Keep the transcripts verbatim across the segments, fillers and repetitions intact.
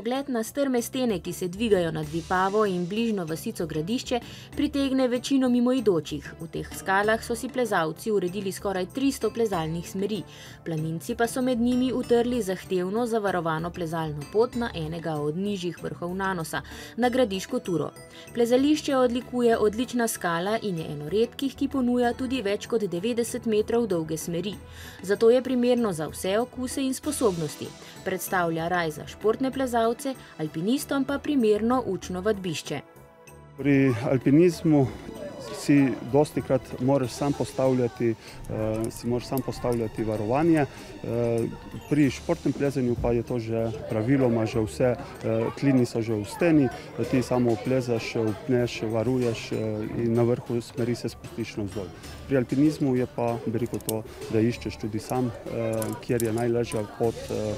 pogled na strme stene, ki se dvigajo nad Vipavo in bližnjo vasico Gradišče, pritegne večino mimoidočih. V teh skalah so si plezalci uredili skoraj tristo plezalnih smeri. Planinci pa so med njimi utrli zahtevno zavarovano plezalno pot na enega od nižjih vrhov Nanosa, na Gradiško Turo. Plezališče odlikuje odlična skala in je eno redkih, ki ponuja tudi več kot devetdeset metrov dolge smeri. Zato je primerno za vse okuse in sposobnosti. Predstavlja raj za športne plezalce, alpinistom pa primerno učno vadbišče. Pri alpinizmu si dostikrat moraš sam postavljati, si moraš sam postavljati varovanje. Pri športnem plezanju pa je to že praviloma, že vse klini so že v steni, ti samo plezaš, upneš, varuješ in na vrhu smeri se spustiš navzdol. Pri alpinizmu je pa, bi rekel to, da iščeš tudi sam, kjer je najlažja pot.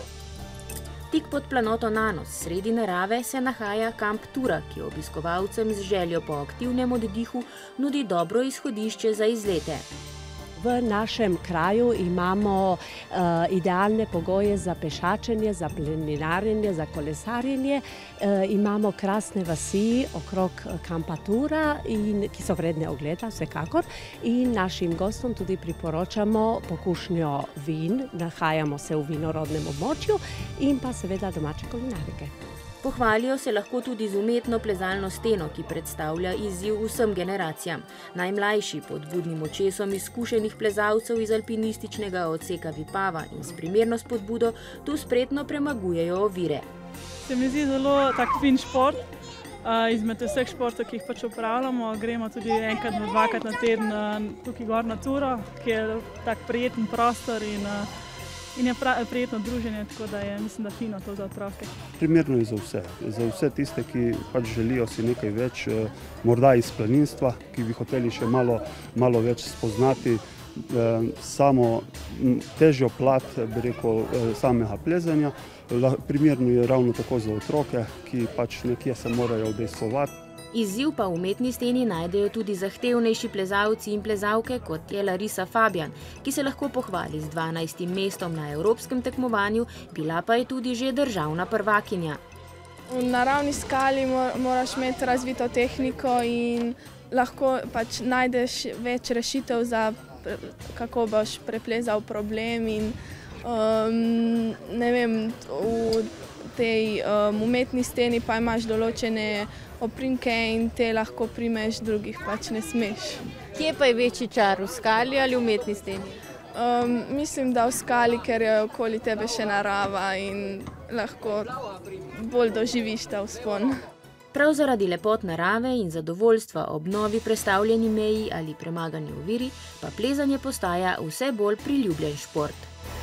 Tik pod planoto Nanos, sredi narave, se nahaja kamp Tura, ki obiskovalcem z željo po aktivnem oddihu nudi dobro izhodišče za izlete. V našem kraju imamo uh, idealne pogoje za pešačenje, za planinarjenje, za kolesarjenje. Uh, imamo krasne vasi okrog kampa Tura, in, ki so vredne ogleda, vsekakor. In našim gostom tudi priporočamo pokušnjo vin, nahajamo se v vinorodnem območju in pa seveda domače kulinarike. Pohvalijo se lahko tudi z umetno plezalno steno, ki predstavlja izziv vsem generacijam. Najmlajši pod budnim očesom izkušenih plezalcev iz alpinističnega odseka Vipava in s primerno spodbudo tu spretno premagujejo ovire. Se mi zdi zelo tak fin šport. Izmed vseh športov, ki jih pač upravljamo, gremo tudi enkrat, dvakrat na teden tukaj gor na Turo, ki je tak prijeten prostor in In je prijetno druženje, tako da je, mislim, da fino to za otroke. Primerno je za vse. Za vse tiste, ki pač želijo si nekaj več, morda iz planinstva, ki bi hoteli še malo, malo več spoznati. Samo težjo plat, bi rekel, samega plezanja. Primerno je ravno tako za otroke, ki pač nekje se morajo udejstvovati. Izziv pa v umetni steni najdejo tudi zahtevnejši plezalci in plezalke, kot je Larisa Fabijan, ki se lahko pohvali z dvanajstim mestom na evropskem tekmovanju, bila pa je tudi že državna prvakinja. V naravni skali moraš imeti razvito tehniko in lahko pač najdeš več rešitev za kako boš preplezal problem in um, ne vem, v tej um, umetni steni pa imaš določene oprinke in te lahko primeš, drugih pač ne smeš. Kje pa je večji čar, v skali ali v umetni steni? Um, mislim, da v skali, ker je okoli tebe še narava in lahko bolj doživiš ta vzpon. Prav zaradi lepot narave in zadovoljstva ob novi prestavljeni meji ali premaganju oviri, pa plezanje postaja vse bolj priljubljen šport.